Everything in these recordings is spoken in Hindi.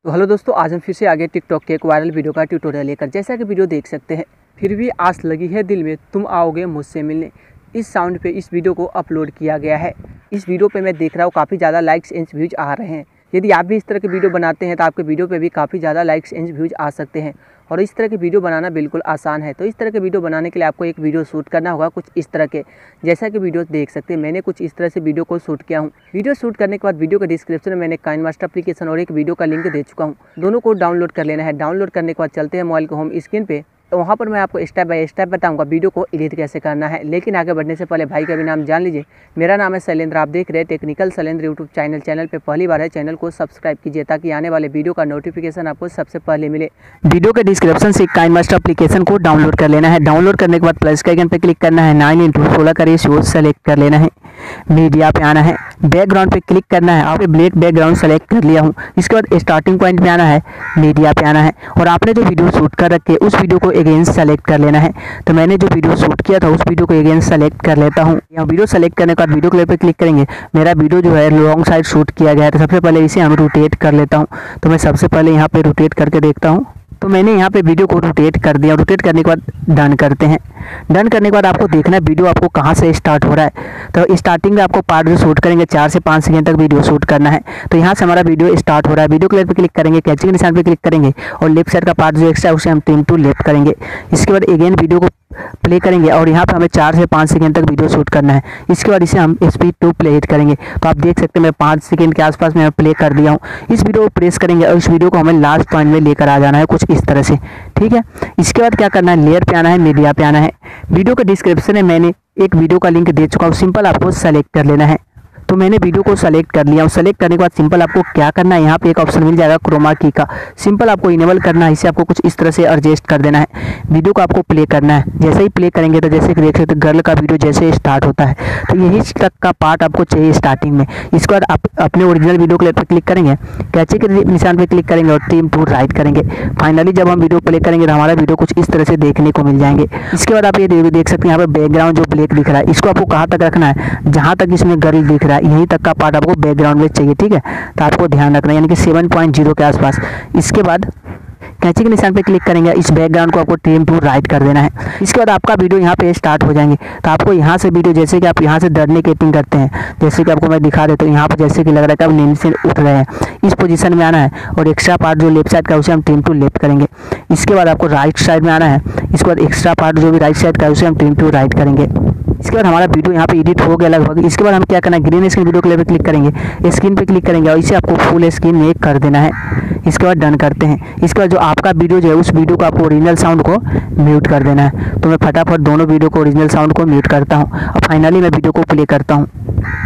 तो हेलो दोस्तों, आज हम फिर से आगे टिकटॉक के एक वायरल वीडियो का ट्यूटोरियल लेकर। जैसा कि वीडियो देख सकते हैं, फिर भी आस लगी है दिल में, तुम आओगे मुझसे मिलने। इस साउंड पे इस वीडियो को अपलोड किया गया है। इस वीडियो पे मैं देख रहा हूँ काफ़ी ज़्यादा लाइक्स एंड व्यूज आ रहे हैं। यदि आप भी इस तरह के वीडियो बनाते हैं तो आपके वीडियो पे भी काफ़ी ज़्यादा लाइक्स एंड व्यूज आ सकते हैं। और इस तरह के वीडियो बनाना बिल्कुल आसान है। तो इस तरह के वीडियो बनाने के लिए आपको एक वीडियो शूट करना होगा कुछ इस तरह के। जैसा कि वीडियो देख सकते हैं, मैंने कुछ इस तरह से वीडियो को शूट किया हूँ। वीडियो शूट करने के बाद वीडियो के डिस्क्रिप्शन में मैंने काइनमास्टर एप्लीकेशन और एक वीडियो का लिंक दे चुका हूँ। दोनों को डाउनलोड कर लेना है। डाउनलोड करने के बाद चलते हैं मोबाइल को होम स्क्रीन पे। तो वहाँ पर मैं आपको स्टेप बाय स्टेप बताऊंगा वीडियो को एडिट कैसे करना है। लेकिन आगे बढ़ने से पहले भाई का भी नाम जान लीजिए। मेरा नाम है शैलेंद्र, आप देख रहे हैं technical Shailendra YouTube channel. Channel पे पहली बार है, चैनल को सब्सक्राइब कीजिए ताकि आने वाले वीडियो का नोटिफिकेशन आपको सबसे पहले मिले। वीडियो के डिस्क्रिप्शन से काइनमास्टर एप्लीकेशन को डाउनलोड कर लेना है। डाउनलोड करने के बाद प्लस के आइकन पे क्लिक करना है। 9:16 का रेशियो सेलेक्ट कर लेना है। मीडिया पे आना है, बैकग्राउंड पे क्लिक करना है। आपने ब्लैक बैकग्राउंड सेलेक्ट कर लिया हूँ। इसके बाद स्टार्टिंग पॉइंट में आना है, मीडिया पे आना है और आपने जो वीडियो शूट कर रखे उस वीडियो को अगेन सेलेक्ट कर लेना है। तो मैंने जो वीडियो शूट किया था उस वीडियो को अगेन सेलेक्ट कर लेता हूँ। यहाँ वीडियो सेलेक्ट करने के बाद वीडियो क्लिप पे क्लिक करेंगे। मेरा वीडियो जो है लॉन्ग साइड शूट किया गया है, तो सबसे पहले इसे हम रोटेट कर लेता हूँ। तो मैं सबसे पहले यहाँ पे रोटेट करके देखता हूँ। तो मैंने यहाँ पे वीडियो को रोटेट कर दिया। रोटेट करने के बाद डन करते हैं। डन करने के बाद आपको देखना है वीडियो आपको कहाँ से स्टार्ट हो रहा है। तो स्टार्टिंग में आपको पार्ट जो शूट करेंगे 4 से 5 सेकंड तक वीडियो शूट करना है। तो यहाँ से हमारा वीडियो स्टार्ट हो रहा है। वीडियो क्लिप पे क्लिक करेंगे, कैचिंग के निशान पे क्लिक करेंगे और लेफ्ट साइड का पार्ट जो एक्स्ट्रा है उसे हम ट्रिम टू लेफ्ट करेंगे। इसके बाद अगेन वीडियो को प्ले करेंगे और यहाँ पे हमें 4 से 5 सेकंड तक वीडियो शूट करना है। इसके बाद इसे हम स्पीड टू प्ले हिट करेंगे। तो आप देख सकते हैं मैं 5 सेकंड के आसपास में प्ले कर दिया हूँ। इस वीडियो को प्रेस करेंगे और इस वीडियो को हमें लास्ट पॉइंट में लेकर आ जाना है कुछ इस तरह से, ठीक है। इसके बाद क्या करना है, लेयर पे आना है, मीडिया पे आना है। वीडियो के डिस्क्रिप्शन में मैंने एक वीडियो का लिंक दे चुका हूँ। सिंपल आपको सेलेक्ट कर लेना है। तो मैंने वीडियो को सेलेक्ट कर लिया हूँ। सेलेक्ट करने के बाद सिंपल आपको क्या करना है, यहाँ पे एक ऑप्शन मिल जाएगा क्रोमा की का। सिंपल आपको इनेबल करना है। इसे आपको कुछ इस तरह से एडजस्ट कर देना है। वीडियो को आपको प्ले करना है। जैसे ही प्ले करेंगे तो जैसे कि देख सकते गर्ल का वीडियो जैसे स्टार्ट होता है, तो यही तक का पार्ट आपको चाहिए स्टार्टिंग में। इसके बाद आप अपने ओरिजिनल वीडियो क्लिप पर क्लिक करेंगे, कैचे के निशान पर क्लिक करेंगे और ट्रिम टू राइट करेंगे। फाइनली जब हम वीडियो प्ले करेंगे तो हमारा वीडियो कुछ इस तरह से देखने को मिल जाएंगे। इसके बाद आप ये देख सकते हैं यहाँ पर बैकग्राउंड जो ब्लैक दिख रहा है, इसको आपको कहाँ तक रखना है, जहाँ तक इसमें गर्ल दिख रहा है यहीं तक का पार्ट आपको बैकग्राउंड में चाहिए, ठीक है। तो आपको ध्यान रखना है, यानी कि 7.0 के आसपास। इसके बाद कैंची के निशान पे क्लिक करेंगे। इस बैकग्राउंड को आपको ट्रिम टू राइट कर देना है। इसके बाद आपका वीडियो यहाँ पे स्टार्ट हो जाएंगे। तो आपको यहाँ से वीडियो, जैसे कि आप यहाँ से डरने की एक्टिंग करते हैं, जैसे कि आपको मैं दिखा देता हूँ। यहाँ पर जैसे कि लग रहा है कि आप नींद से उठ रहे हैं, इस पोजीशन में आना है और एक्स्ट्रा पार्ट जो लेफ्ट साइड का उसे हम ट्रिम टू लेफ्ट करेंगे। इसके बाद आपको राइट साइड में आना है। इसके बाद एक्स्ट्रा पार्ट जो भी राइट साइड का है उसे हम ट्रिम टू राइट करेंगे। इसके बाद हमारा वीडियो यहाँ पे एडिट हो गया लगभग। इसके बाद हम क्या करना है, ग्रीन स्क्रीन वीडियो क्लिप पे क्लिक करेंगे, स्क्रीन पे क्लिक करेंगे और इसे आपको फुल स्क्रीन में कर देना है। इसके बाद डन करते हैं। इसके बाद जो आपका वीडियो जो है उस वीडियो को आपको ओरिजिनल साउंड को म्यूट कर देना है। तो मैं फटाफट दोनों वीडियो को ओरिजिनल साउंड को म्यूट करता हूँ और फाइनली मैं वीडियो को प्ले करता हूँ।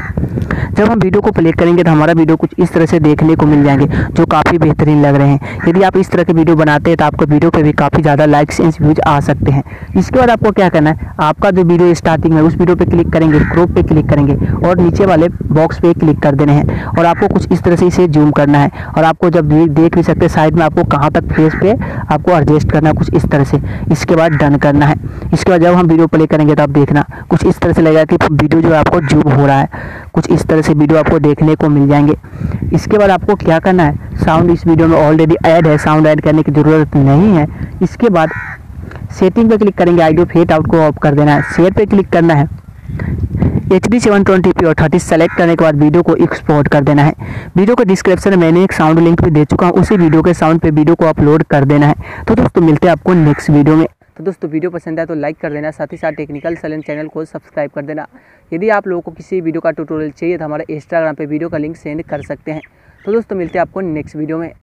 जब हम वीडियो को प्ले करेंगे तो हमारा वीडियो कुछ इस तरह से देखने को मिल जाएंगे जो काफ़ी बेहतरीन लग रहे हैं। यदि आप इस तरह के वीडियो बनाते हैं तो आपको वीडियो पे भी काफ़ी ज़्यादा लाइक्स एंड व्यूज आ सकते हैं। इसके बाद आपको क्या करना है, आपका जो वीडियो स्टार्टिंग में उस वीडियो पे क्लिक करेंगे, क्रॉप पे क्लिक करेंगे और नीचे वाले बॉक्स पे क्लिक कर देने हैं और आपको कुछ इस तरह से इसे जूम करना है। और आपको जब देख भी सकते हैं साइड में आपको कहाँ तक फेस पे आपको एडजस्ट करना है कुछ इस तरह से। इसके बाद डन करना है। इसके बाद जब हम वीडियो प्ले करेंगे तो आप देखना कुछ इस तरह से लगेगा कि वीडियो जो है आपको जूम हो रहा है। कुछ इस तरह से वीडियो आपको देखने को मिल जाएंगे। इसके बाद आपको क्या करना है, साउंड इस वीडियो में ऑलरेडी ऐड है, साउंड ऐड करने की ज़रूरत नहीं है। इसके बाद सेटिंग पे क्लिक करेंगे, ऑडियो फेड आउट को ऑफ कर देना है। शेयर पे क्लिक करना है, HD 720p और 30 सेलेक्ट करने के बाद वीडियो को एक्सपोर्ट कर देना है। वीडियो के डिस्क्रिप्शन में मैंने एक साउंड लिंक भी दे चुका हूँ, उसी वीडियो के साउंड पे वीडियो को अपलोड कर देना है। तो दोस्तों मिलते हैं आपको नेक्स्ट वीडियो में। तो दोस्तों वीडियो पसंद आए तो लाइक कर देना, साथ ही साथ टेक्निकल शैलेंद्र चैनल को सब्सक्राइब कर देना। यदि आप लोगों को किसी वीडियो का ट्यूटोरियल चाहिए तो हमारे इंस्टाग्राम पे वीडियो का लिंक सेंड कर सकते हैं। तो दोस्तों मिलते हैं आपको नेक्स्ट वीडियो में।